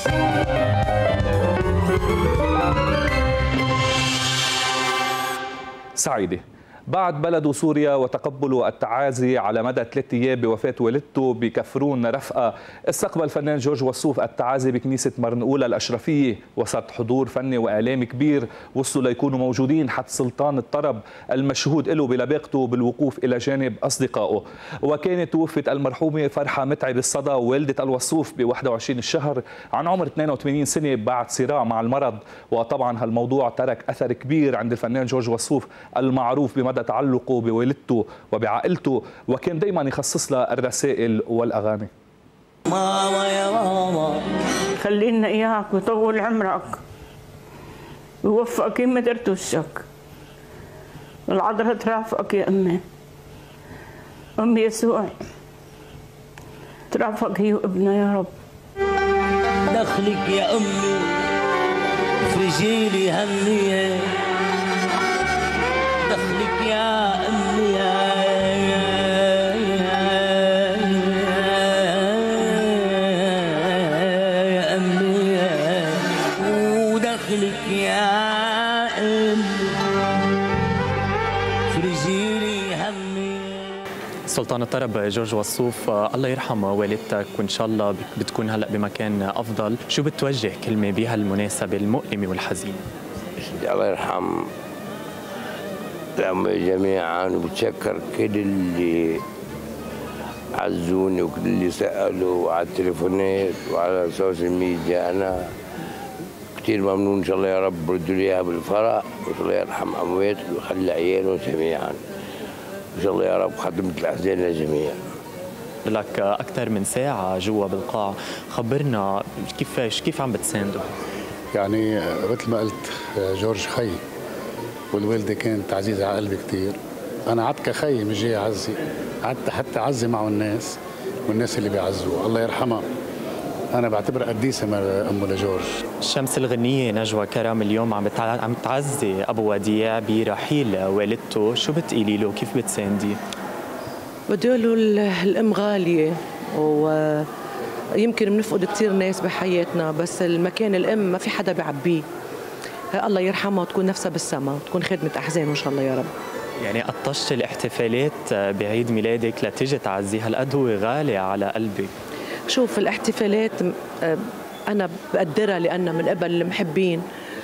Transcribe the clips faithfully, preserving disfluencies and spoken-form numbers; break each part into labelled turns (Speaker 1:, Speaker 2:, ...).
Speaker 1: سعيدة بعد بلد سوريا وتقبل التعازي على مدى ثلاث ايام بوفاه والدته بكفرون رفقه، استقبل الفنان جورج وسوف التعازي بكنيسه مرنقوله الاشرفيه وسط حضور فني واعلامي كبير وصلوا ليكونوا موجودين حتى سلطان الطرب المشهود له بلباقته بالوقوف الى جانب اصدقائه. وكانت توفت المرحومه فرحه متعب الصدى والده الوسوف ب واحد وعشرين الشهر عن عمر اثنين وثمانين سنه بعد صراع مع المرض. وطبعا هالموضوع ترك اثر كبير عند الفنان جورج وسوف المعروف بمدى تعلقه بوالدته وبعائلته، وكان دائما يخصص لها الرسائل والاغاني.
Speaker 2: ماما يا ماما
Speaker 3: خلي لنا اياك ويطول عمرك ويوفقك ما درت وشك. العذراء ترافقك يا امي، امي يسوع ترافقك هي وابنها يا رب.
Speaker 2: دخلك يا امي افرجي لي همي، دخلك يا امي يا امي ودخلك يا امي افرجي لي همي.
Speaker 4: سلطان الطرب جورج وسوف، الله يرحم والدتك وان شاء الله بتكون هلا بمكان افضل، شو بتوجه كلمه بهالمناسبه المؤلمه والحزينه؟
Speaker 5: الله يرحم الأمة جميعا، وبتشكر كل اللي عزوني وكل اللي سألوا على التليفونات وعلى السوشيال ميديا. أنا كثير ممنون، إن شاء الله يا رب ردوا لي إياها بالفرح، وإن شاء الله يرحم أمواتي ويخلي عيالهم جميعا، إن شاء الله يا رب خدمة الأحزان للجميع.
Speaker 4: لك أكثر من ساعة جوا بالقاعة، خبرنا كيفاش كيف عم بتساندوا؟
Speaker 6: يعني مثل ما قلت جورج خي، والوالده كانت عزيزه على قلبي كثير. انا قعدت كخي مش جاي اعزي، قعدت حتى اعزي معه الناس والناس اللي بيعزوه، الله يرحمها. انا بعتبر قديسه امه لجورج.
Speaker 4: الشمس الغنيه نجوى كرم اليوم عم عم تعزي ابو وديع برحيل والدته، شو بتقولي له؟ كيف بتساندي؟
Speaker 7: بدي اقول له الام غاليه، ويمكن بنفقد كثير ناس بحياتنا، بس المكان الام ما في حدا بيعبيه. الله يرحمها وتكون نفسها بالسما وتكون خدمة أحزان إن شاء الله يا رب.
Speaker 4: يعني قطشت الاحتفالات بعيد ميلادك لتيجي تعزي، هالقد هو غالي على قلبي.
Speaker 7: شوف الاحتفالات أنا بقدرها لأنها من قبل المحبين،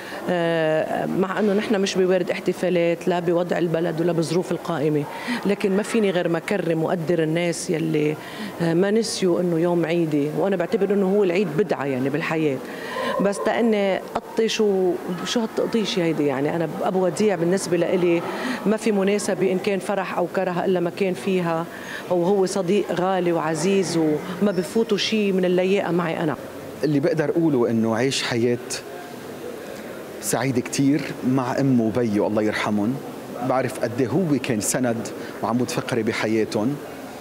Speaker 7: مع أنه نحن مش بوارد احتفالات لا بوضع البلد ولا بظروف القائمة، لكن ما فيني غير ما أكرم وأقدر الناس يلي ما نسيوا أنه يوم عيدي، وأنا بعتبر أنه هو العيد بدعة يعني بالحياة. بس تأني قطش وشو هالتقطيش هيدي، يعني أنا أبو وديع بالنسبة لإلي ما في مناسبة إن كان فرح أو كره إلا ما كان فيها، وهو صديق غالي وعزيز وما بفوتوا شيء من اللياقة معي أنا.
Speaker 8: اللي بقدر أقوله إنه عيش حياة سعيد كتير مع أمه وبيه الله يرحمهم. بعرف قد إيه هو كان سند وعمود فقري بحياتهم،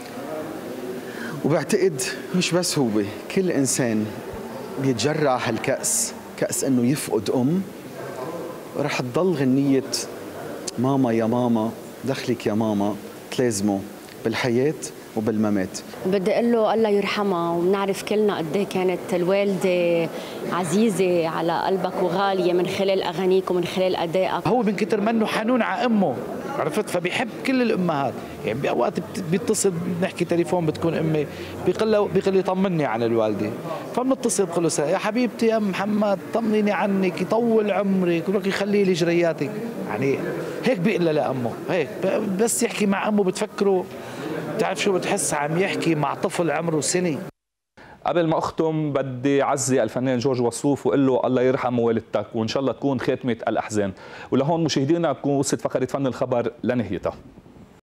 Speaker 8: وبعتقد مش بس هو، كل إنسان بيتجرع هالكأس، كأس إنه يفقد أم، رح تضل غنية ماما يا ماما دخلك يا ماما تلازمه بالحياة وبالممات.
Speaker 9: بدي اقول له الله يرحمها، وبنعرف كلنا قد ايه كانت الوالده عزيزه على قلبك وغاليه من خلال اغانيك ومن خلال ادائك.
Speaker 10: هو من كتر منه حنون على امه، عرفت؟ فبيحب كل الامهات، يعني باوقات بيتصل بنحكي تليفون بتكون امي بيقول بيقول لي طمني عن الوالده، فبنتصل بقول له يا حبيبتي يا ام محمد طمنيني عنك يطول عمرك ولك يخلي لي جرياتك، يعني هيك بيقول لها لامه، هيك بس يحكي مع امه بتفكره، بتعرف شو بتحس عم يحكي مع طفل عمره سنه.
Speaker 1: قبل ما اختم بدي اعزي الفنان جورج وسوف واقول له الله يرحم والدتك وان شاء الله تكون خاتمه الاحزان. ولهون مشاهدينا تكون وصلت فقره فن الخبر لنهايتها.